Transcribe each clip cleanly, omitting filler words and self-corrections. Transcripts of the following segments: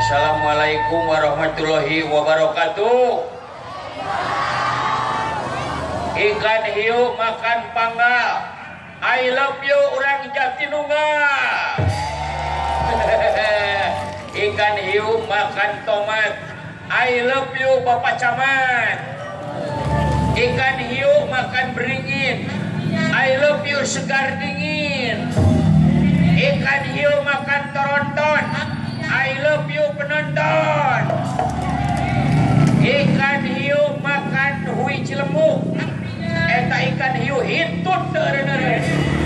Assalamualaikum warahmatullahi wabarakatuh. Ikan hiu makan panggal. I love you orang Jatinunggal. Ikan hiu makan tomat. I love you Bapak Camat. Ikan hiu makan beringin. I love you segar dingin. Ikan hiu makan toronton. I love you penonton. Ikan hiu makan hui cilemuk. Eta ikan hiu hitut dere.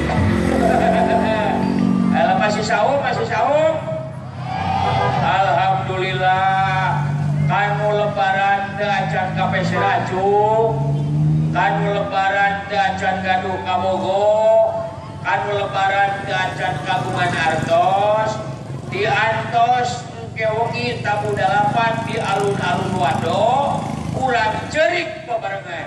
Masih sahur. Alhamdulillah. Kanu lebaran teu acan kape siraju. Kanu lebaran teu acan gaduh kabogo. Kanu lebaran teu acan kagungan artos. Di antos kewengi tabu dalapan di alun-alun wado kurang cerik bebarengan.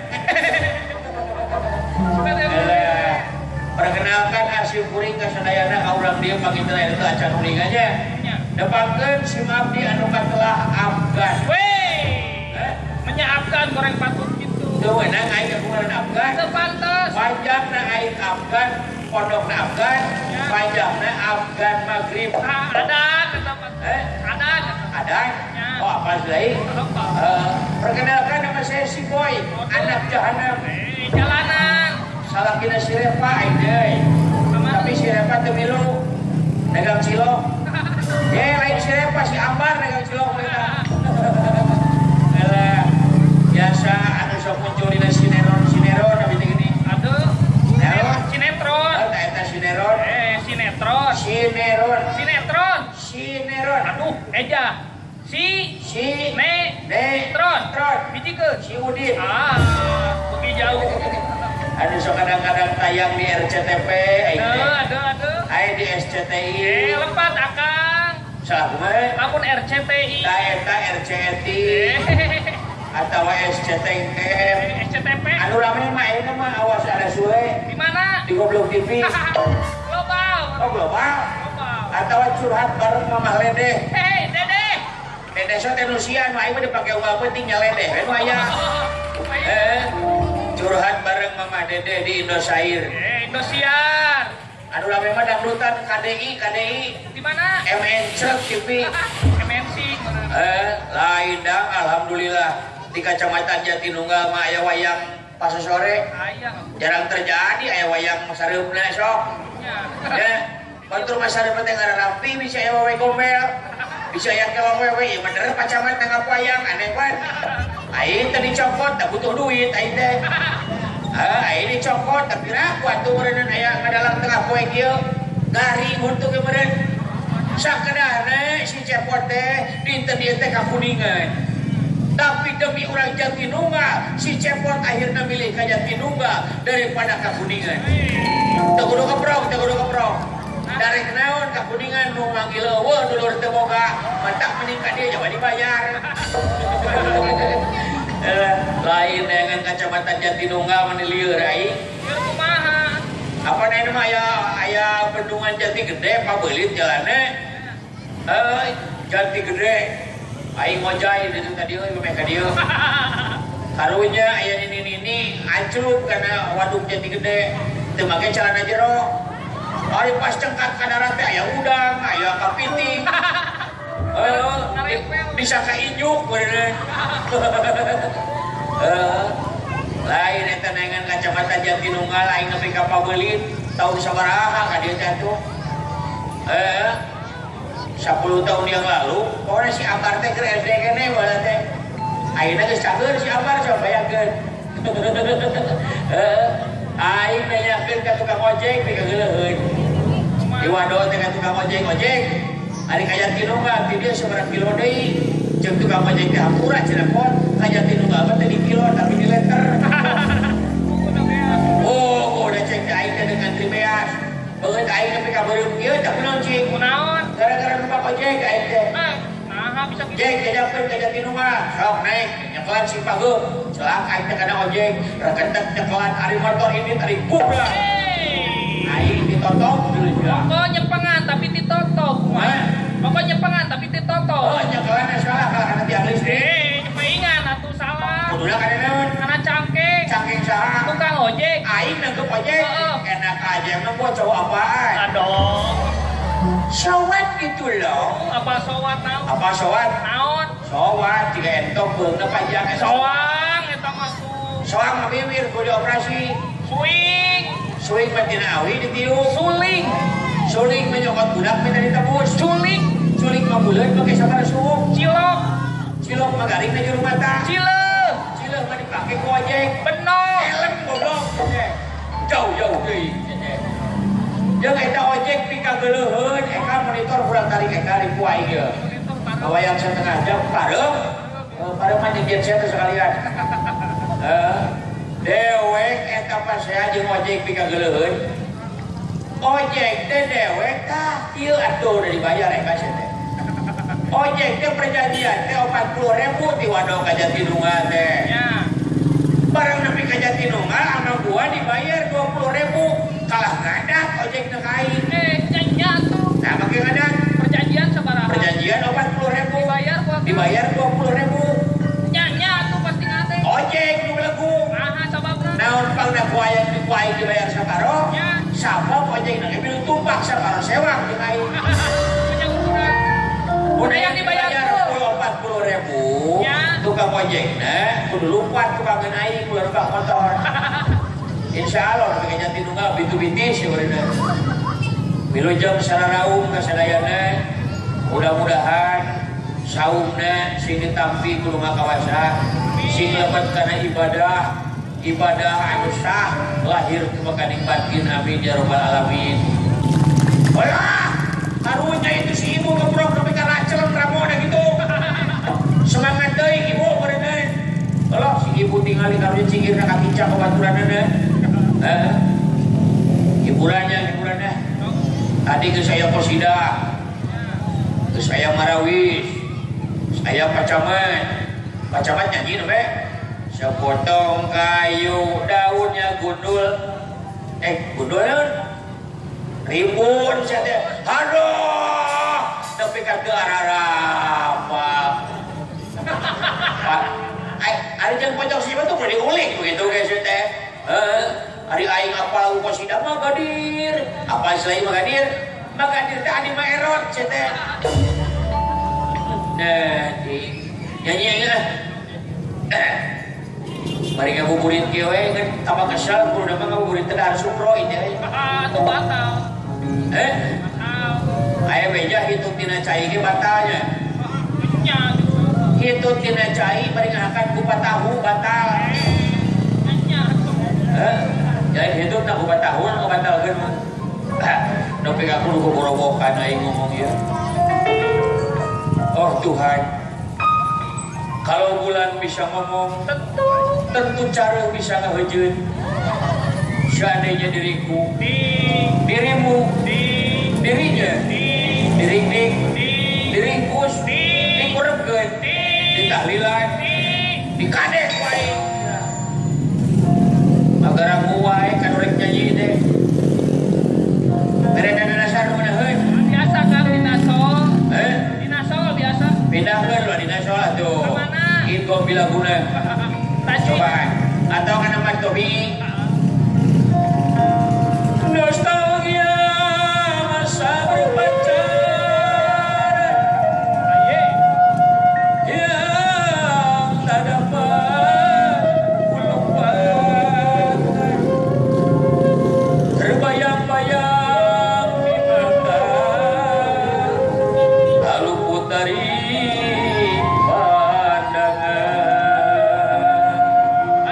Perkenalkan asli kuring kasadayana kaulang dia pangitna itu acan kuring aja. Depatkeun si Abdi anu katelah Afgan. Weh, menyaafkan goreng patut gitu. Tuh enak aing kagungan Afgan. Teu pantes. Panjangna aing Afgan, pondokna Afgan, panjangna Afgan Maghrib. Ada kata Ada? Oh apa sih? Perkenalkan nama saya si Boy, anak jahanam. Jalanan. Salah kina si Repa aing. Tapi si Repa teu milu dagang cilok. Lain si Repa si Ambar dagang cilok mereka. Biasa anu sok muncul dina sinetron abi teh gini. Aduh. Sinetron. Eta sinetron. Sinetron. Aduh, eja. Sinetron. Bijikeun. Si Udin. Beuki jauh. Anu sok kadang-kadang tayang di RCTP Aduh. Aya di SCTI. Lempat akang. Salah kumaha? Akun RCTI. Eta RCTI atawa SCTI. SCTP. Anu rame mah eta mah awas ada suwe. Di mana? Di Goblok TV. Global. Oh global. Atawa curhat bareng Mamah Ledeh. Hei, Dede. Dede so teh nusian mah aing mah dipake unggal penting nya Ledeh. Nu aya. Curhat bareng Mamah Dede di Indosiar. Indosiar. Anu rame mah dangdutan KDI. Di mana? MNC TV. MNC. Lain dah alhamdulillah di Kecamatan Jatinunggal mah aya wayang pas sore. Jarang terjadi aya wayang sareupna sok. Ya, kontur masareup teh ngararampi bisa aya wae gombel. Bisa aya kewewe ieu mah bener pacamat tangga wayang aneh banget. Aing teh dicopot tak butuh duit aing teh. Aing dicopot tapi raku atuh meureun aya ngadalang tengah poe kieu. Gari untuk ke meureun. Sakedarna si cepot teh dinten ieu teh ka Kuningan. Tapi demi orang Jatinunggal, si cepot akhirnya milih ke Jatinunggal daripada ke Kuningan. Teu kudu keprok. Dari kenaon ke Kuningan nu manggil eueuh dulur teu boga, mentak mending ka dieu coba dibayar. Lain dengan Kecamatan Jatinunggal mah lieur aing. Kumaha? Apa nama aya bendungan Jati Gede pabeulit jalanna. Jati Gede. Aing ngojay di tadi euy meh ka dieu. Karunya aya nini ancrup kana waduk Jati Gede. Teu make calana jero. Ari pas cengkat ka darat teh aya udang, aya kapiting. Bisa ka injuk bener. Lain eta nengan Kecamatan Jatinunggal aing nepi ka pabeulit tahun sabaraha ka dieu teh atuh. 10 tahun yang lalu, pokoknya si Ambar teh keur SD kene bae teh. Ayeuna geus cager si Ambar coba bayangkeun. Aing nanyakeun ka tukang ojek teh kageuleuheun. Di Wado teh ka tukang ojek. Ari ka Jatinunggal ti dieu sabaraha kilo deui. Jeung tukang ojek teh hampura Cirebon, ka Jatinunggal mah teh di kilo tapi di liter. Oh, udah cek aing teh dengan tribeas. Beungeut aing nepi ka beureum kieu teh kunaon cing? Kunaon? Gara-gara numpak ojek aing teh. Nah, bisa gitu. Jek jajakeun ka Jatinunggal. Sok naik nyekelan si Pageung. Celak aing teh kana ojek. Rakentek nyekelan ari motor ini tadi kubra. Aing ditotok dulu ya. Pokoknya pengan tapi ditotok. Pokoknya pengan tapi ditotok. toto. Oh, nyekelan salah kalau kana tiang listrik. Paingan atuh salah. Kuduna kana naon? Kana cangkeng. Cangkeng saha? Tukang ojek. Aing nangkep ojek. Enak aja emang gua cowok apaan? Aduh. Sowat gitu loh. Apa sowat naon? Apa sowat? Naon? Sowat jika entok beuneu pajak Soang eta mah tuh. soang mabibir kudu operasi. Suing. Suing patina awi ditiup. Suling. Suling menyokot budak minta ditebus. Culing. Suling mabuleun pake sabar suuk. Cilok. Cilok magaring na juru mata. Cileuh. Cilok mah dipake ku ojek. Benok. Helm goblok. Jauh-jauh deui. Jeung eta ojek pika geuleuheun eka monitor kurang tarik eka di ku aing ge. Wayang setengah jam parem. Parem mah jeung jet set sekalian. Dewek eta pas saya jeung ojek pika geuleuheun. Ojek teh dewek tah ieu atuh udah dibayar eka teh. Ojek teh perjanjian teh 40.000 ti wadok ka Jatinunggal teh. Ya. Barang nepi ka Jatinunggal ama gua dibayar 20.000. Kalah ngadak ojek teh ka aing. Nya tuh. Nah, make ngadak Perjanjian sabaraha? perjanjian 40.000 Dibayar ku dibayar 20.000. nya tuh pasti ngate. Ojek nu belagu. Aha sababna? Naon pangna ku aya dibayar sabaro? Ya. Sabab ojek na geus tumpak sabaro sewak jeung aing. Punya ukuran. Udah yang dibayar tuh. 40.000. Ya. Tukang ojekna kudu lumpat ku kangen aing ku numpak motor. Insyaallah nepi ka Jatinunggal bitu-bitis ya beureuna. Wilujeng sararaung ka sadayana. Mudah-mudahan saumna sing ditampi kudu ngakawasa, sing lebet kana ibadah anu sah lahir ku makaning batin amin ya rabbal alamin. Walah, karunya itu si ibu ngebrok nepi ka racel ramona gitu. Semangat deui ibu beureuna. Kalau si ibu tingali karunya cingirna ka kincang babaturanna. Hiburannya. Tadi ke saya Kosida, ke saya Marawis, saya Pacamat nyanyi namanya. Sepotong kayu daunnya gundul, gundul rimbun saja. Aduh, tapi kata arah-arah ada yang pojok sih tuh boleh diulik begitu guys teh. Hari aing apal Kosida mah gadir, apa selain magadir teh adi mah erot teh. Nah, nyanyi mari ngabuburit kieu we ngan tambah kesal kudu mah ngabuburit teh harus umroh teh. Tuh batal. Aya beja hitung tina cai ge batalnya. Nya. Hitung tina cai bari ngahakan kupat tahu batal. Jadi itu tak ubat tahun, ubat tahun Nopi aku lupa borobokan aing ngomong ya. Oh Tuhan, kalau bulan bisa ngomong, tentu cara bisa ngehejeun. Seandainya diriku, dirimu, dirinya, diringdik, diringkus, dikurepkeun, ditahlilan, dikadek wae. Agar aku wae kan urek nyanyi teh. Mereka dasar mudaheun. Biasa kan dinasol. Dinasol biasa. Pindahkeun lo dinasol atuh. Ke mana? Info bilaguna. Coba. Atau kana Mas Tobi. Nostalgia masa berpacaran. Aye. Yang tak dapat kulupakan. Terbayang-bayang di mata, lalu putari pandangan.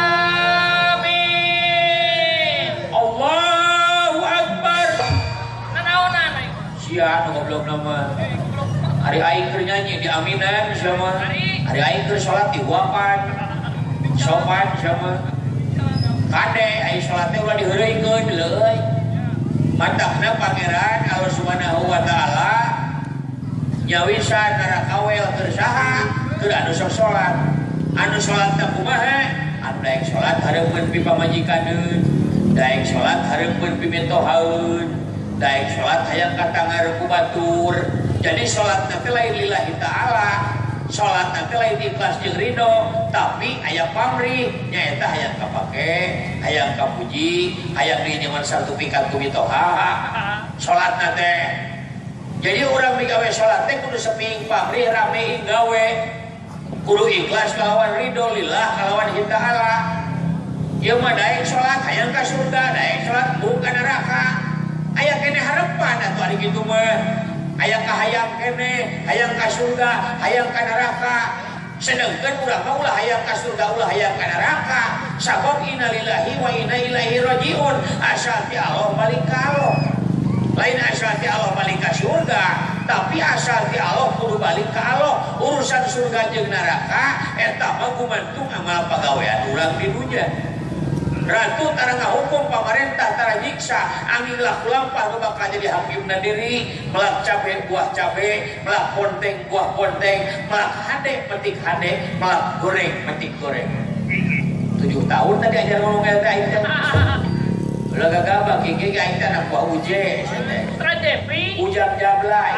Amin. Allahu Akbar. Nanaonan aing. Sia nu goblok nama. Hari aing keur nyanyi di aminan sama. Hari aing keur salat di wapan. Sopan sama. Kade aing salat teh ulah diheureuikeun leuy. Mantapna Pangeran Allah Subhanahu wa taala nyawisan nara kawel keur saha? Keur anu sok salat. Anu salat teh kumaha? Anu daek salat hareupeun pi pamajikaneun, daek salat hareupeun pi mitohaeun, daek salat hayang katangar ku batur, Jadi sholat nanti lain lillahi ta'ala, sholat nanti lain ikhlas jeung ridho, tapi aya pamrih nyaeta hayang kapake, hayang kapuji, hayang dinyaman sertifikat ku mitoha. Sholat nanti jadi orang digawe sholat teh kudu seping pamrih ramein gawe, kudu ikhlas kalawan ridho lillah kalawan kita ta'ala. Ieu mah daek sholat hayang ka surga, daek sholat bukan neraka. Aya kene harapan atuh ari kitu mah. Aya ka hayang kene, hayang ka surga, hayang ka neraka. Sedengkeun urang mah ulah hayang ka surga, ulah hayang ka neraka. Sabab inna lillahi wa inna ilaihi rajiun. Asal ti Allah balik ka Allah. Lain asal ti Allah balik ka surga, tapi asal ti Allah kudu balik ka Allah. Urusan surga jeung neraka eta mah gumantung amal pagawean urang di dunya. Ratu tara ngahukum pamarentah tara nyiksa angin laku lampah nu bakal jadi hakimna diri, melak cabe buah cabe, melak ponteng buah ponteng, melak hade petik hade, melak goreng petik goreng. 7 tahun tadi ajar ngomong kayak aing teh. Ulah gagabah gigi aing teh anak buah uje teh. Tradepi. Ujang jablay.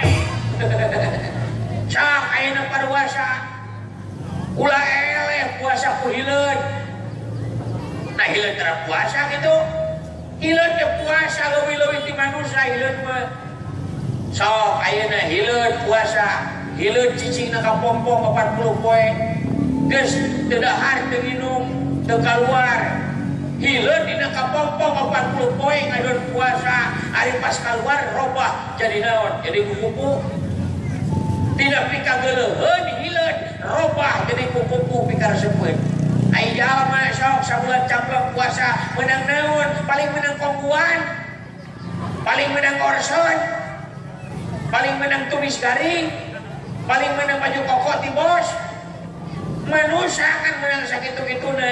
Cak ayeuna paruasa. Ulah eleh puasa ku hileun. Nah hileun tara puasa gitu. Hileun teh puasa leuwih-leuwih ti manusia hileun mah. Sok ayeuna hileun puasa, hileun cicingna kapompong 40 poe. Geus teu dahar teu minum, teu kaluar. Hileun dina kapompong 40 poe ngadeun puasa, ari pas kaluar robah jadi naon? Jadi kupu-kupu. Tina pika geuleuheun hileun robah jadi kupu-kupu pikar sepeun. Ai jalma sok sabulan camplok puasa menang naon? Paling menang kongguan, paling menang orson, paling menang tumis garing, paling menang baju koko ti bos. Manusia kan menang sakitu-kituna.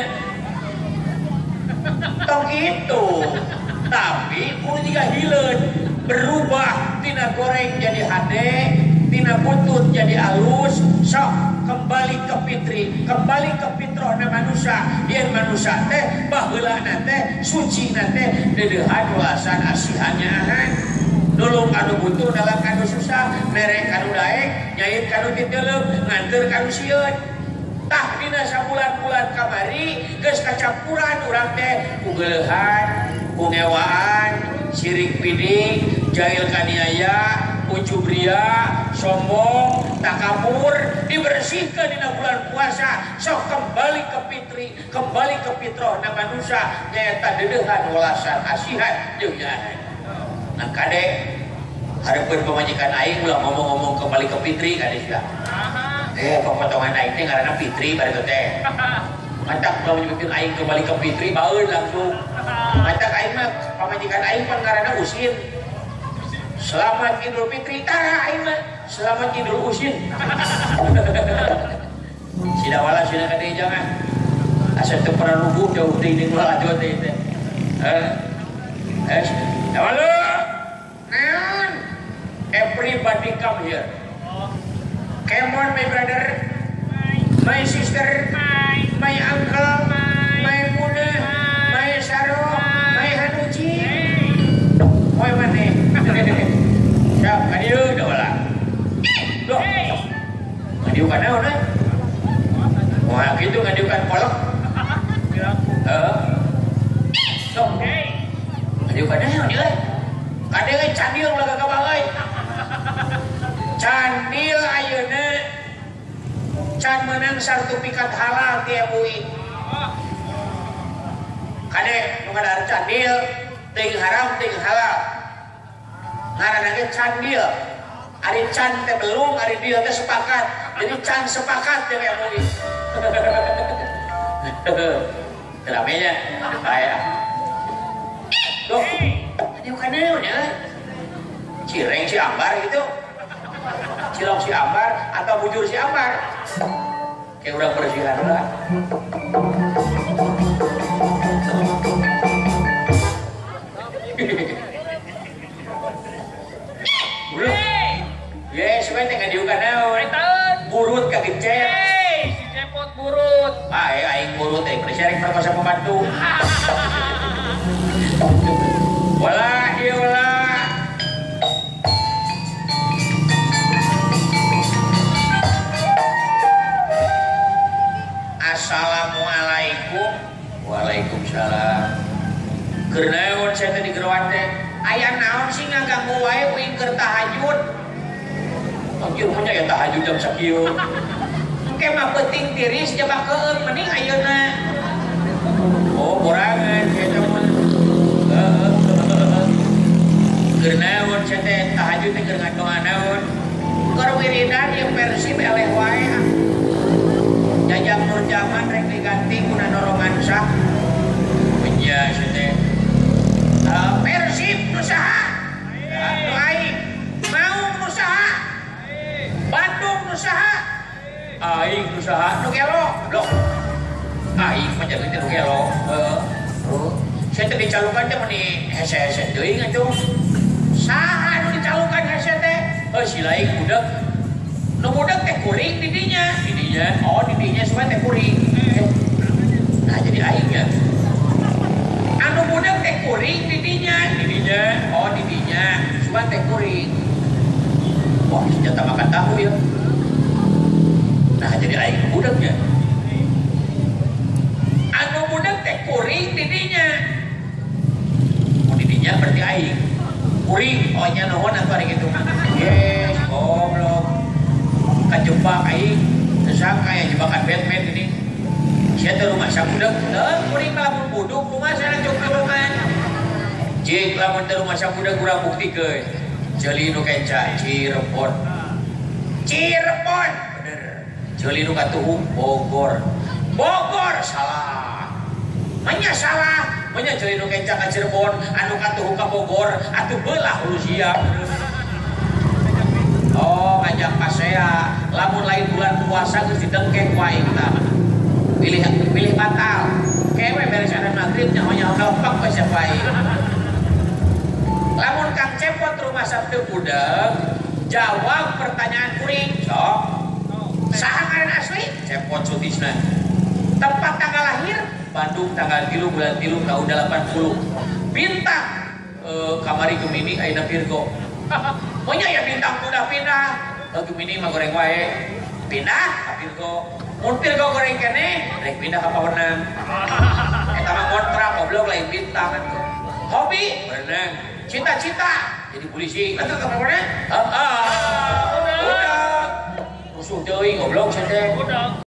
Tong gitu. Tapi kudu juga hileun berubah tina goreng jadi hade, tina butut jadi alus. Sok kembali ke fitri, kembali ke fitrahna manusia. Yen manusia teh baheulana teh suci teh dedeuhan welasan asihannya ahan. Nulung kanu butuh dalam kanu susah, merek kanu daek, nyait kanu titeuleum, nganteur kanu sieun. Tah dina sabulan-bulan kamari geus kacampuran urang teh ku geuleuhan, ku ngewaan, sirik pidik, jahil kaniaya, ujub ria, sombong, takabur, dibersihkan di bulan puasa. Sok kembali ke fitri, kembali ke fitrahna manusia, nyaeta dedeuhan welasan asihan jeung nyahan. Nah kade hareupeun pamajikan aing ulah ngomong-ngomong kembali ke fitri kade sia. Pepotongan aing teh ngaranna fitri bari teh. Matak ulah menyebutkeun aing kembali ke fitri baeun langsung. Matak aing mah pamajikan aing pan ngaranna usin. Selamat Idul Fitri, tara aing mah selamat Idul Usin. Sida wala sida kade jangan. Asa teu pernah nubuh jauh teh di ulah ajo teh teh. Halo. Naon? Everybody come here. Come on my brother, my sister, my uncle, my Muna, my Saro, my Hanuji. Oi mane. Siap, kadieu da wala. Loh. Kadieu kana ona? Wah, kitu ngadieukan kolok. Heeh. Sok. Kadieu kana dieu. Kadeu candil ulah gagabah euy. Candil ayeuna can menang sertifikat halal ti MUI. Kade nu ngadar candil ting haram ting halal. Ngaranna ge candil. Ari can teh belum, ari dieu teh sepakat. Jadi can sepakat jeung MUI. Ramenya aya. Loh, anu kana nya. Cireng si Ambar gitu. Cilok si Ambar atau bujur si Ambar kayak udah bersihan lah. Yes, sebenarnya tengah diukan naon burut kagecet si cepot burut aing burut bersyaring perkosa pembantu wala iulah Keur naon saya teh di geroan teh? Aya naon sih ngaganggu wae uing keur tahajud? Anjir mah ya tahajud jam sakieu. Engke mah penting tiris jabakeun mending ayeuna. Oh, borangan eta mah. Keur naon saya teh tahajud teh keur ngadoa naon? Keur wiridan ieu Persib eleh wae. Jajang Nur Zaman rek diganti kuna Noroman Syah. Iya saya teh. Persib nusaha. Nu aing mau nusaha. Bandung nusaha. Aing nusaha nu gelo. Loh. Aing mah jadi nu gelo. Saya teh dicalukan teh meni hese-hese teuing atuh. Saha nu dicalukan hese teh? Si lain budak. Nu budak teh kuring di dinya. Di dinya. Oh, di dinya semua teh kuring. Nah, jadi aing ya. Anu budak teh kuring di dinya. Di dinya. Oh, di dinya. Semua teh kuring. Wah, senjata makan tahu ya. Nah, jadi aing budaknya. Anu budak teh kuring di dinya. Oh, di dinya berarti aing. Kuring, oh nya nuhun atuh ari kitu. Yes, goblok. Kajebak aing, tersangka ya jebakan Batman ini. Sia teh rumah sabudak, teu kuring lamun buduk rumah sana cuk tulungan. Jik lamun teh rumah sabudak urang buktikeun. Jeuli nu kenca Cirebon. Cirebon, bener. Jeuli nu katuhu Bogor. Bogor salah. Manya salah. Manya jeuli nu kenca ka Cirebon, anu katuhu ka Bogor, atuh beulah hulu siap. Oh, ngajak pasea, lamun lain bulan puasa geus didengkek wae kita. Pilih batal. Kewe beres ada maghrib nyahonya kalpak we sia wae. Lamun Kang Cepot rumah Sabtu budak, jawab pertanyaan kuring. Sok. Saha ngaran asli? Cepot Sutisna. Tempat tanggal lahir? Bandung tanggal 3 bulan 3 tahun 80. Bintang kamari Gemini ayeuna Virgo. Monya ya bintang udah pindah. Gemini mah goreng wae. Pindah ka Virgo. Mun Virgo goreng keneh, rek pindah ka Pawenang. Eta mah kontrak goblok lain bintang kan. Hobi berenang. Cita-cita jadi polisi. Lantar ka Pawenang? Udah. Rusuh deui goblok saya teh.